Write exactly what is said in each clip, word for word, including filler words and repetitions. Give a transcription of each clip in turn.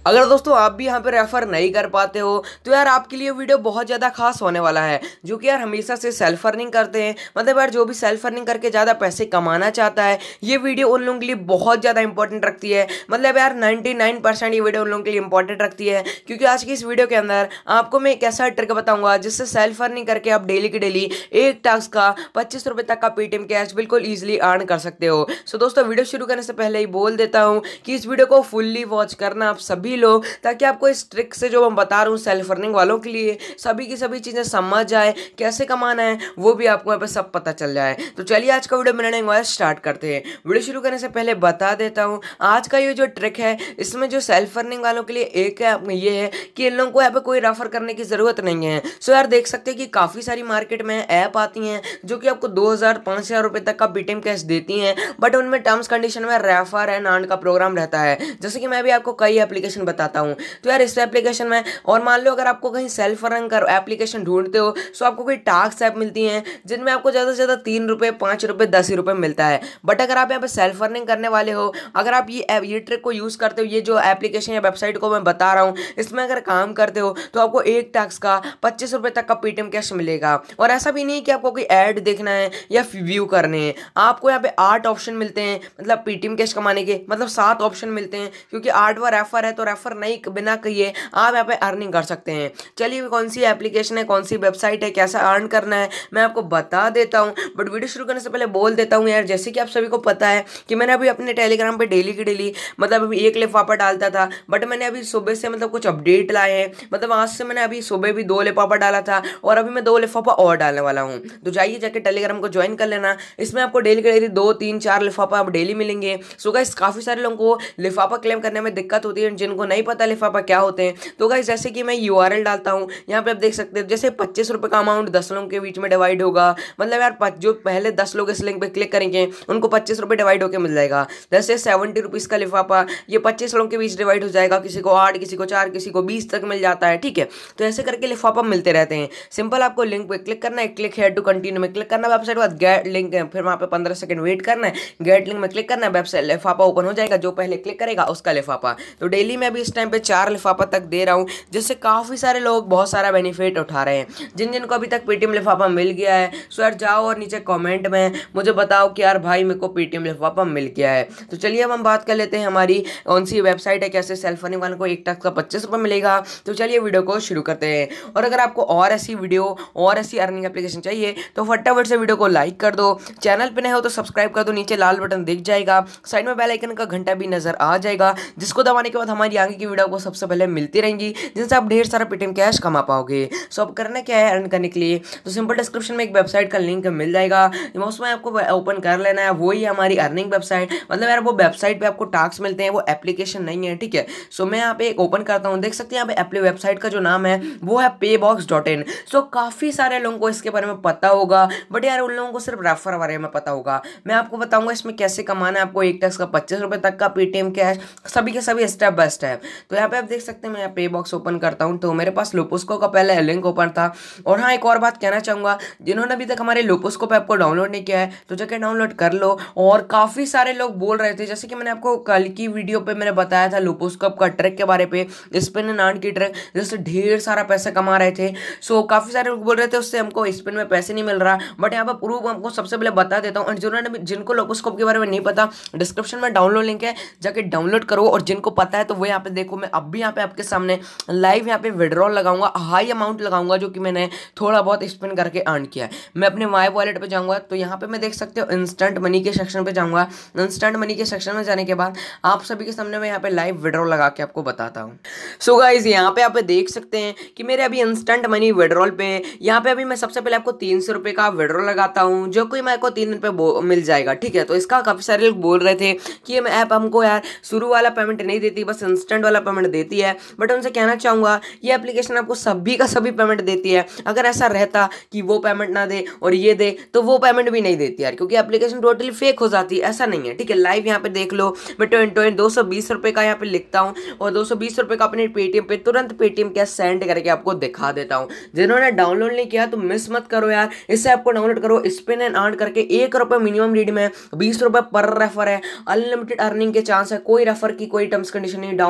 अगर दोस्तों आप भी यहाँ पे रेफर नहीं कर पाते हो तो यार आपके लिए वीडियो बहुत ज़्यादा खास होने वाला है। जो कि यार हमेशा से सेल्फ अर्निंग करते हैं, मतलब यार जो भी सेल्फ अर्निंग करके ज़्यादा पैसे कमाना चाहता है, ये वीडियो उन लोगों के लिए बहुत ज़्यादा इंपॉर्टेंट रखती है। मतलब यार नाइन्टी नाइन परसेंट ये वीडियो उन लोगों के लिए इंपॉर्टेंट रखती है, क्योंकि आज की इस वीडियो के अंदर आपको मैं एक ऐसा ट्रिक बताऊंगा जिससे सेल्फ अर्निंग करके आप डेली की डेली एक टास्क का पच्चीस रुपए तक का पेटीएम कैश बिल्कुल ईजिली अर्न कर सकते हो। सो दोस्तों वीडियो शुरू करने से पहले ही बोल देता हूँ कि इस वीडियो को फुल्ली वॉच करना आप सभी लोग, ताकि आपको इस ट्रिक से जो मैं बता रहा हूँ सेल्फ अर्निंग वालों के लिए सभी की सभी चीजें समझ जाए, कैसे कमाना है वो भी आपको यहाँ पे सब पता चल जाए। तो चलिए आज का वीडियो बनाने स्टार्ट करते हैं। वीडियो शुरू करने से पहले बता देता हूँ आज का ये जो ट्रिक है इसमें जो सेल्फ अर्निंग वालों के लिए एक है ये है कि इन लोगों को यहाँ पे कोई रेफर करने की जरूरत नहीं है। सो यार देख सकते हैं कि काफी सारी मार्केट में ऐप आती हैं जो कि आपको दो हजार पांच हजार रुपए तक का पेटीएम कैश देती हैं, बट उनमें टर्म्स कंडीशन में रेफर एंड अर्न का प्रोग्राम रहता है। जैसे कि मैं भी आपको कई एप्लीकेशन बताता हूँ। तो यार इस एप्लीकेशन में, और मान लो अगर आपको कहीं सेल्फ अर्निंग कर एप्लीकेशन ढूंढते हो तो आपको कोई टास्क ऐप मिलती हैं जिनमें आपको ज्यादा से ज्यादा तीन रुपए पांच रुपए दस ही रुपए मिलता है। बट अगर आप यहाँ पे सेल्फ अर्निंग करने वाले हो, अगर आप ये ये ट्रिक को यूज करते हो, ये जो एप्लीकेशन या वेबसाइट को मैं बता रहा हूँ इसमें अगर काम करते हो तो आपको एक टास्क का पच्चीस रुपए तक का पेटीएम कैश मिलेगा। और ऐसा भी नहीं कि आपको कोई ऐड देखना है या व्यू करने हैं, आपको यहाँ पे आठ ऑप्शन मिलते हैं मतलब पेटीएम कैश कमाने के, मतलब सात ऑप्शन मिलते हैं, क्योंकि आठवां रेफर है तो रेफर नहीं बिना कहिए आप यहाँ पे अर्निंग कर सकते हैं। चलिए कौन सी एप्लीकेशन है, कौन सी वेबसाइट है, कैसा अर्न करना है मैं आपको बता देता हूँ। बट वीडियो शुरू करने से पहले बोल देता हूँ यार, जैसे कि आप सभी को पता है कि मैंने अभी अपने टेलीग्राम पे डेली की डेली मतलब अभी एक लिफाफा डालता था, बट मैंने अभी सुबह से मतलब कुछ अपडेट लाए हैं। मतलब आज से मैंने अभी सुबह भी दो लिफाफा डाला था और अभी मैं दो लिफाफा और डालने वाला हूँ। तो जाइए जाके टेलीग्राम को ज्वाइन कर लेना, इसमें आपको डेली की डेली दो तीन चार लिफाफा आप डेली मिलेंगे। सो गाइस काफी सारे लोगों को लिफाफा क्लेम करने में दिक्कत होती है, जिनको नहीं पता लिफाफा क्या होते हैं। तो गाइस जैसे कि मैं यूआरएल डालता हूँ यहाँ पे आप देख सकते हो, जैसे पच्चीस रुपए का अमाउंट दस लोगों के बीच में डिवाइड होगा। मतलब यार जो पहले दस लोग इस लिंक पे क्लिक करेंगे उनको पच्चीस रुपए डिवाइड होकर मिल जाएगा। जैसे सेवेंटी रुपीज का लिफाफा ये पच्चीस लोगों के बीच डिवाइड हो जाएगा, किसी को आठ, किसी को चार, किसी को बीस तक मिल जाता है। ठीक है, तो ऐसे करके लिफाफा मिलते रहते हैं। सिंपल आपको लिंक पे क्लिक करना है, क्लिक हेयर टू कंटिन्यू में क्लिक करना है, वेबसाइट बाद गेट लिंक है, फिर वहां पे पंद्रह सेकंड वेट करना है, गेट लिंक में क्लिक करना है, वेबसाइट लिफाफा ओपन हो जाएगा, जो पहले क्लिक करेगा उसका लिफाफा। तो डेली में अभी इस टाइम पे चार लिफाफा तक दे रहा हूँ, जिससे काफी सारे लोग बहुत सारा बेनिफिट उठा रहे हैं। जिन जिन को अभी तक पेटीएम लिफाफा मिल गया है सो यार जाओ और नीचे कमेंट में मुझे बताओ कि यार भाई मेरे को पेटीएम लिफाफा मिल गया है। तो चलिए अब हम बात कर लेते हैं हमारी कौन सी वेबसाइट है, कैसे सेल्फ अर्निंग वालों को एक टास्क का पच्चीस रुपए मिलेगा। तो चलिए वीडियो को शुरू करते हैं। और अगर आपको और ऐसी वीडियो और ऐसी अर्निंग एप्लीकेशन चाहिए तो फटाफट से वीडियो को लाइक कर दो, चैनल पे नए हो तो सब्सक्राइब कर दो, नीचे लाल बटन दिख जाएगा, साइड में बेल आइकन का घंटा भी नजर आ जाएगा, जिसको दबाने के बाद हमारी आगे की वीडियो को सबसे पहले मिलती रहेंगी, जिनसे आप ढेर सारा पेटीएम कैश कमा पाओगे। सो अब करना क्या है अर्न करने के लिए, तो सिंपल डिस्क्रिप्शन में एक वेबसाइट का लिंक मिल जाएगा, उसमें आपको ओपन कर लेना है। वही हमारी अर्निंग वेबसाइट, मतलब यार वो वेबसाइट पे आपको टास्क मिलते हैं, वो एप्लीकेशन नहीं है। ठीक है, सो मैं यहाँ पे एक ओपन करता हूँ, देख सकते हैं यहाँ पे एप्ली वेबसाइट का जो नाम है वो है पे बॉक्स डॉट इन। सो काफी सारे लोगों को इसके बारे में पता होगा, बट यार उन लोगों को सिर्फ रेफर बारे में पता होगा। मैं आपको बताऊंगा इसमें कैसे कमाना है आपको एक टास्क का पच्चीस रुपए तक का पेटीएम कैश, सभी के सभी स्टेप बाय स्टेप। तो यहाँ पे आप देख सकते हैं मैं पे बॉक्स ओपन करता हूँ, तो मेरे पास लोपोस्को का पहले लिंक ओपन था। और हाँ एक और बात कहना चाहूंगा, जिन्होंने अभी तक हमारे लोपोस्को पे आपको डाउनलोड नहीं किया है तो जाके डाउनलोड कर लो। और काफी सारे लोग बोल रहे थे, जैसे कि मैंने आपको कल की वीडियो पे मैंने बताया था लोपोस्कोप का ट्रिक के बारे पे, स्पिन एंड अर्न की ट्रिक, जिससे ढेर सारा पैसा कमा रहे थे। सो काफी सारे लोग बोल रहे थे उससे हमको स्पिन में पैसे नहीं मिल रहा, बट यहाँ पर प्रूफ हमको सबसे पहले बता देता हूँ। और जिन्होंने जिनको लोपोस्कोप के बारे में नहीं पता, डिस्क्रिप्शन में डाउनलोड लिंक है, जाके डाउनलोड करो। और जिनको पता है तो वो यहाँ पे देखो, मैं अब भी यहाँ पे आपके सामने लाइव यहाँ पे विड्रॉल लगाऊंगा, हाई अमाउंट लगाऊंगा जो कि मैंने थोड़ा बहुत स्पिन करके अर्न किया है। मैं अपने माई वॉलेट पे जाऊंगा तो यहाँ पे मैं देख सकते हो इंस्टेंट मनी के सेक्शन पे जाऊंगा। इंस्टेंट मनी के सेक्शन में जाने के बाद आप सभी के सामने मैं यहाँ पे लाइव विड्रॉल लगा के आपको बताता हूँ। सो गाइस यहाँ पे आप देख सकते हैं कि मेरे अभी इंस्टेंट मनी विड्रॉल पे यहाँ पे अभी मैं सबसे पहले आपको तीन सौ रुपए का विड्रॉल लगाता हूँ, जो कोई मेरे को तीन दिन पे मिल जाएगा। ठीक है, तो इसका काफी सारे लोग बोल रहे थे कि ये ऐप हमको यार शुरू वाला पेमेंट नहीं देती, बस इंस्टेंट वाला पेमेंट देती है। बट उनसे कहना चाहूंगा ये एप्लीकेशन आपको सभी का सभी पेमेंट देती है। अगर ऐसा रहता कि वो पेमेंट ना दे और ये दे तो वो पेमेंट भी नहीं देती यार, क्योंकि एप्लीकेशन टोटली फेक हो जाती है। ऐसा नहीं है, ठीक है। लाइव यहाँ पे देख लो, मैं ट्वेंटी दो सौ बीस रुपए का यहाँ पे लिखता हूँ और दो सौ बीस रुपए का अपने पेटीएम पे तुरंत पेटीएम कैश सेंड करके आपको दिखा देता हूँ। जिन्होंने डाउनलोड नहीं किया तो मिस मत करो यार, इस ऐप को डाउनलोड करो, स्पिन एंड अर्न करके एक रुपए मिनिमम रीड में बीस रुपए पर रेफर है, अनलिमिटेड अर्निंग के चांस है, कोई रेफर की कोई टर्म्स कंडीशन नहीं। डाउनलोड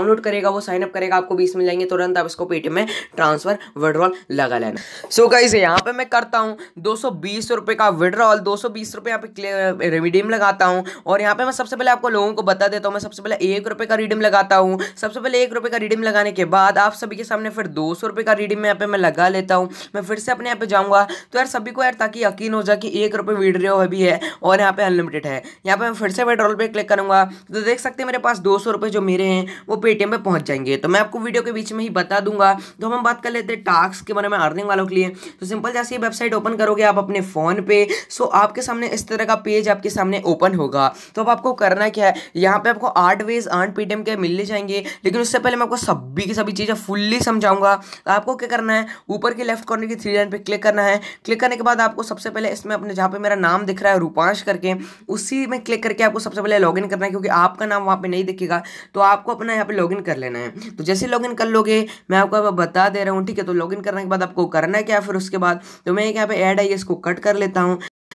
डाउनलोड करेगा, वो साइन अप करेगा, आपको बीस मिल जाएंगे, तुरंत आप इसको पेटीएम में ट्रांसफर विड्रॉल लगा लेना। सो गाइस यहाँ पे मैं करता हूँ दो सौ बीस रुपए का विड्रॉल, दो सौ बीस रुपए यहाँ पे रिडीम लगाता हूँ। और यहाँ पे मैं सबसे पहले आपको लोगों को बता देता हूँ, मैं सबसे पहले एक रुपए का रिडीम लगाता हूँ। सबसे पहले एक रुपए का रिडीम लगाने के बाद आप सभी के सामने फिर दो सौ रुपए का रिडीम यहाँ पे मैं लगा लेता हूँ। मैं फिर से अपने यहाँ पे जाऊंगा तो यार सभी को यार ताकि यकीन हो जाए कि एक रुपए विड्रॉ भी है और यहाँ पे अनलिमिटेड है। यहाँ पे मैं फिर से विड्रॉल पे क्लिक करूंगा तो देख सकते हैं मेरे पास दो सौ रुपए जो मेरे हैं वो पेटीएम पे पहुंच जाएंगे। तो मैं आपको वीडियो के बीच में ही बता दूंगा। तो हम बात कर लेते हैं टास्क के बारे में अर्निंग वालों के लिए। तो सिंपल जैसे ही वेबसाइट ओपन करोगे आप अपने फोन पे, सो आपके सामने इस तरह का पेज आपके सामने ओपन होगा। तो अब आपको करना क्या है, यहाँ पे आपको आठ वेज अर्न पेटीएम के मिलने जाएंगे, लेकिन उससे पहले मैं आपको सभी की सभी चीजें फुल्ली समझाऊंगा। तो आपको क्या करना है, ऊपर के लेफ्ट कॉर्नर की थ्री लाइन पे क्लिक करना है। क्लिक करने के बाद आपको सबसे पहले इसमें अपने जहाँ पे मेरा नाम दिख रहा है रूपांश करके, उसी में क्लिक करके आपको सबसे पहले लॉगिन करना है, क्योंकि आपका नाम वहाँ पे नहीं दिखेगा। तो आपको अपना यहाँ पे लॉगिन कर लेना है। तो जैसे लॉगिन कर लोगे मैं आपको बता दे रहा हूँ, ठीक है। तो लॉगिन करने के बाद आपको करना है क्या, फिर उसके बाद तो मैं यहाँ पे ऐड है इसको कट कर लेता हूँ।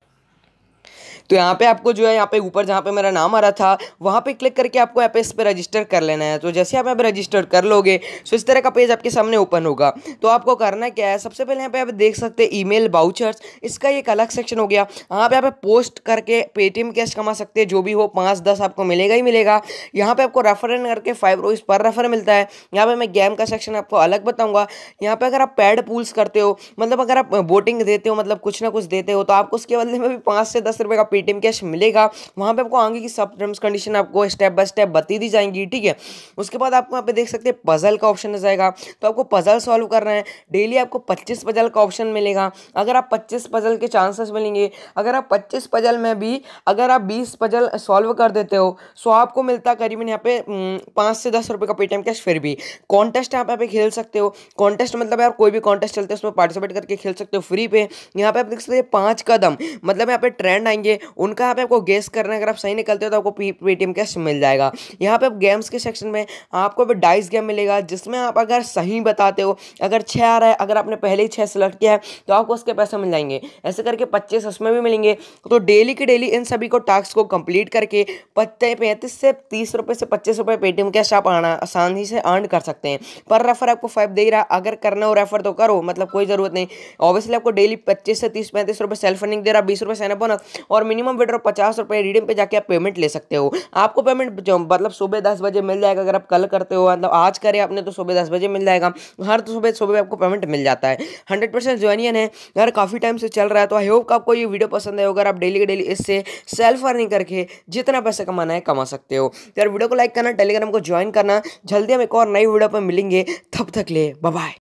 तो यहाँ पे आपको जो है यहाँ पे ऊपर जहाँ पे मेरा नाम आ रहा था वहाँ पे क्लिक करके आपको यहाँ पे इस पे रजिस्टर कर लेना है। तो जैसे आप यहाँ पे रजिस्टर कर लोगे तो इस तरह का पेज आपके सामने ओपन होगा। तो आपको करना क्या है, सबसे पहले यहाँ पे आप देख सकते हैं ईमेल बाउचर्स, इसका एक अलग सेक्शन हो गया। यहाँ पे आप पोस्ट करके पेटीएम कैश कमा सकते हैं, जो भी हो पाँच दस आपको मिलेगा ही मिलेगा। यहाँ पे आपको रेफर करके फाइव रुपीज़ पर रेफर मिलता है। यहाँ पे मैं गेम का सेक्शन आपको अलग बताऊंगा। यहाँ पे अगर आप पैड पूल्स करते हो, मतलब अगर आप वोटिंग देते हो, मतलब कुछ ना कुछ देते हो, तो आपको उसके बदले में भी पाँच से दस रुपये का पेटीएम कैश मिलेगा। वहां पे आपको आगे की सब टर्म्स कंडीशन आपको स्टेप बाय स्टेप बता दी जाएंगी, ठीक है। उसके बाद आपको यहाँ पे देख सकते हैं पजल का ऑप्शन आ जाएगा। तो आपको पजल सॉल्व करना है। डेली आपको पच्चीस पजल का ऑप्शन मिलेगा। अगर आप पच्चीस पजल के चांसेस मिलेंगे, अगर आप पच्चीस पजल में भी अगर आप बीस पजल सॉल्व कर देते हो सो आपको मिलता है करीबन यहाँ पे पाँच से दस रुपये का पेटीएम कैश। फिर भी कॉन्टेस्ट यहाँ पे आप खेल सकते हो। कॉन्टेस्ट मतलब यार कोई भी कॉन्टेस्ट चलते हैं उसमें पार्टिसिपेट करके खेल सकते हो फ्री पे। यहाँ पे आप देख सकते हैं पाँच कदम, मतलब यहाँ पे ट्रेंड आएंगे, उनका यहाँ पे आपको गेस करना है। अगर आप सही निकलते हो तो आपको पेटीएम कैश मिल जाएगा। यहाँ पे आप गेम्स के सेक्शन में आपको भी डाइस गेम मिलेगा, जिसमें आप अगर सही बताते हो, अगर छः आ रहा है, अगर आपने पहले ही छः सेलेक्ट किया है तो आपको उसके पैसे मिल जाएंगे। ऐसे करके पच्चीस उसमें भी मिलेंगे। तो डेली के डेली इन सभी को टास्क को कंप्लीट करके पैंतीस से तीस रुपये से पच्चीस रुपये पेटीएम कैश आप आसानी से अर्न कर सकते हैं। पर रेफर आपको फाइव दे रहा, अगर करना हो रेफर तो करो, मतलब कोई जरूरत नहीं। ऑब्वियसली आपको डेली पच्चीस से तीस पैंतीस रुपये सेल्फ अर्निंग दे रहा, बीस रुपये साइन अप बोनस और मिनिमम विड्रॉ पचास रुपये रिडीम पे जाके आप पेमेंट ले सकते हो। आपको पेमेंट मतलब सुबह दस बजे मिल जाएगा। अगर आप कल करते हो, मतलब आज करे आपने, तो सुबह दस बजे मिल जाएगा। हर तो सुबह सुबह आपको पेमेंट मिल जाता है। हंड्रेड परसेंट ज्वाइनियन है यार, काफ़ी टाइम से चल रहा है। तो आई होप आपको ये वीडियो पसंद है। अगर आप डेली के डेली इससे सेल्फ अर्निंग करके जितना पैसे कमाना है कमा सकते हो। यार वीडियो को लाइक करना, टेलीग्राम को ज्वाइन करना। जल्दी हम एक और नई वीडियो पर मिलेंगे, तब तक ले बाय बाय।